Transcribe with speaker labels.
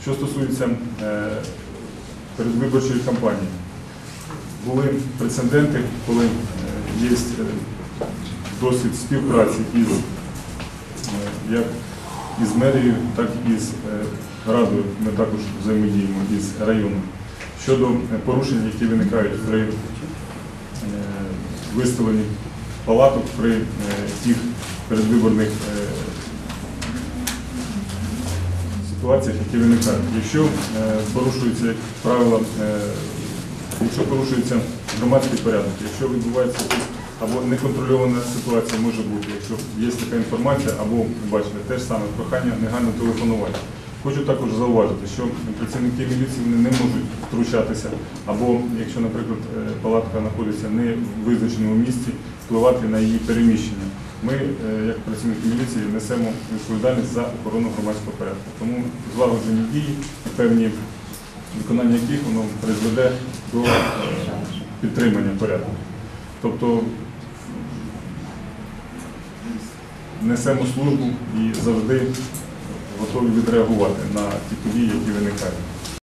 Speaker 1: Що стосується передвиборчої кампанії, були прецеденти, коли є досвід співпраці як із мерією, так і з радою. Ми також взаємодіємо із районом щодо порушень, які виникають при виставленні палаток, при тих передвиборних ситуаціях, які виникають. Якщо порушуються правила, якщо порушується громадський порядок, якщо відбувається або неконтрольована ситуація може бути, якщо є така інформація, або бачите, те ж саме прохання негайно телефонувати. Хочу також зауважити, що працівники міліції не можуть втручатися, або якщо, наприклад, палатка знаходиться не в визначеному місці, впливати на її переміщення. Ми, як працівники міліції, несемо відповідальність за охорону громадського порядку. Тому злагоджені дії, певні виконання яких воно призведе до підтримання порядку. Тобто несемо службу і завжди готові відреагувати на ті події, які виникають.